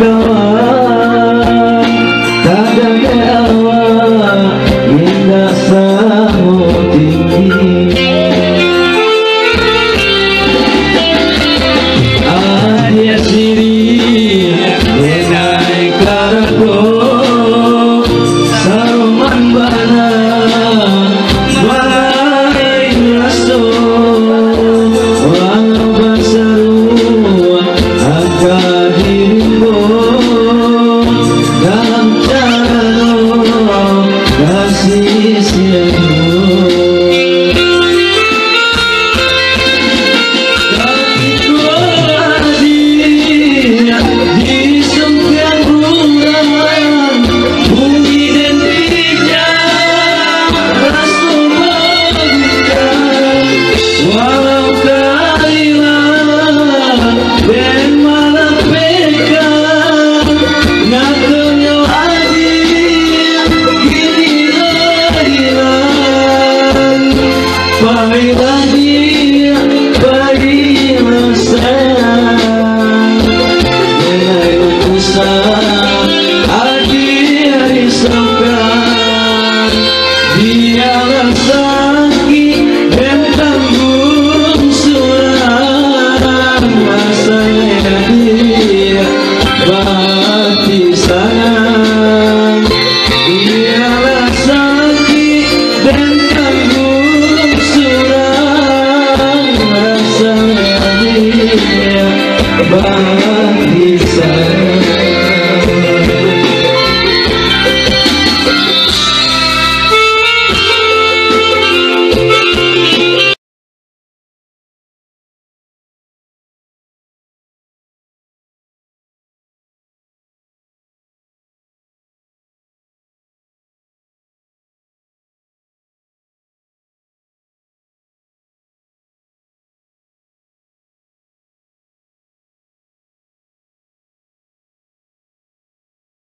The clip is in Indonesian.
kawan tada dewa indah sangat tinggi ayah siri menai karago saruman bana balai raso walau basaru agak dirimu dalam cara kasih sayangmu tapi ku hadir di sempian bulan bumi dan bijak rasa bagikan walau kailan dan malam pekan ngatunya hadir kini lahiran pahit dia bagi masa